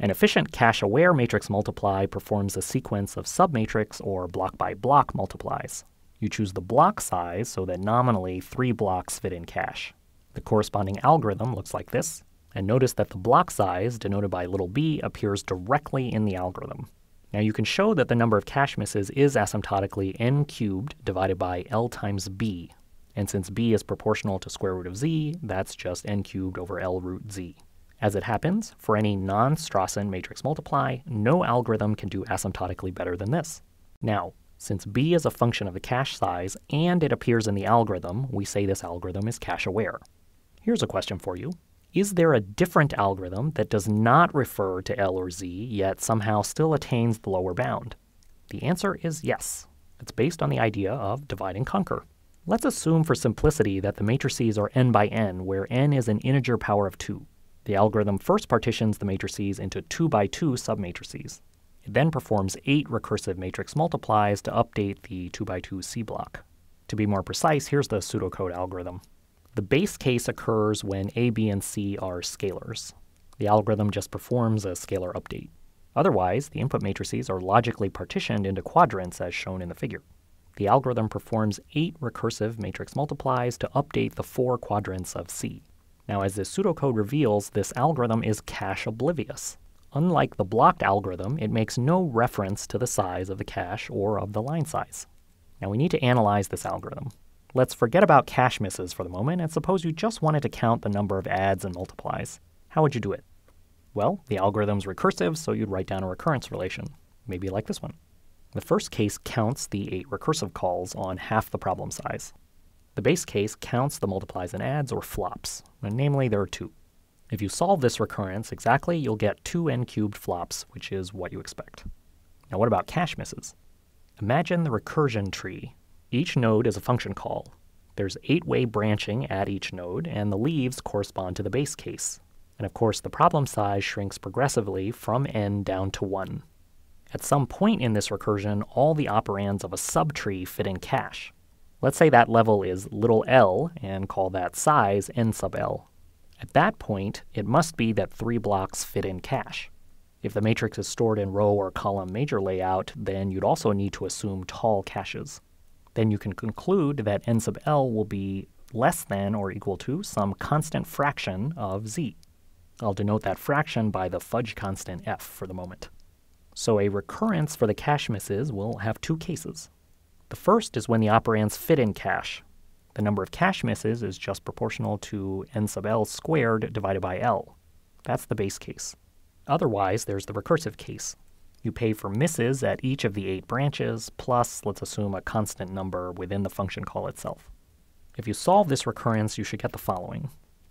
An efficient cache-aware matrix multiply performs a sequence of submatrix or block-by-block multiplies. You choose the block size so that nominally 3 blocks fit in cache. The corresponding algorithm looks like this, and notice that the block size, denoted by little b, appears directly in the algorithm. Now you can show that the number of cache misses is asymptotically n cubed divided by L times b. And since b is proportional to square root of z, that's just n cubed over L root z. As it happens, for any non-Strassen matrix multiply, no algorithm can do asymptotically better than this. Now, since b is a function of the cache size and it appears in the algorithm, we say this algorithm is cache-aware. Here's a question for you. Is there a different algorithm that does not refer to L or Z, yet somehow still attains the lower bound? The answer is yes. It's based on the idea of divide and conquer. Let's assume for simplicity that the matrices are n by n, where n is an integer power of 2. The algorithm first partitions the matrices into 2 by 2 submatrices. It then performs 8 recursive matrix multiplies to update the 2 by 2 C block. To be more precise, here's the pseudocode algorithm. The base case occurs when a, b, and c are scalars. The algorithm just performs a scalar update. Otherwise, the input matrices are logically partitioned into quadrants as shown in the figure. The algorithm performs 8 recursive matrix multiplies to update the 4 quadrants of C. Now, as this pseudocode reveals, this algorithm is cache-oblivious. Unlike the blocked algorithm, it makes no reference to the size of the cache or of the line size. Now we need to analyze this algorithm. Let's forget about cache misses for the moment and suppose you just wanted to count the number of adds and multiplies. How would you do it? Well, the algorithm's recursive, so you'd write down a recurrence relation, maybe like this one. The first case counts the 8 recursive calls on half the problem size. The base case counts the multiplies and adds, or flops, and namely there are 2. If you solve this recurrence exactly, you'll get 2 n cubed flops, which is what you expect. Now what about cache misses? Imagine the recursion tree. Each node is a function call. There's 8-way branching at each node, and the leaves correspond to the base case. And of course, the problem size shrinks progressively from n down to 1. At some point in this recursion, all the operands of a subtree fit in cache. Let's say that level is little l, and call that size n sub l. At that point, it must be that 3 blocks fit in cache. If the matrix is stored in row or column major layout, then you'd also need to assume tall caches. Then you can conclude that n sub l will be less than or equal to some constant fraction of z. I'll denote that fraction by the fudge constant f for the moment. So a recurrence for the cache misses will have 2 cases. The first is when the operands fit in cache. The number of cache misses is just proportional to n sub l squared divided by l. That's the base case. Otherwise, there's the recursive case. You pay for misses at each of the 8 branches, plus, let's assume, a constant number within the function call itself. If you solve this recurrence, you should get the following: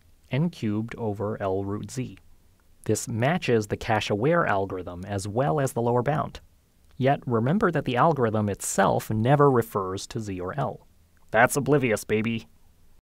n cubed over L root z. This matches the cache-aware algorithm as well as the lower bound. Yet remember that the algorithm itself never refers to z or l. That's oblivious, baby!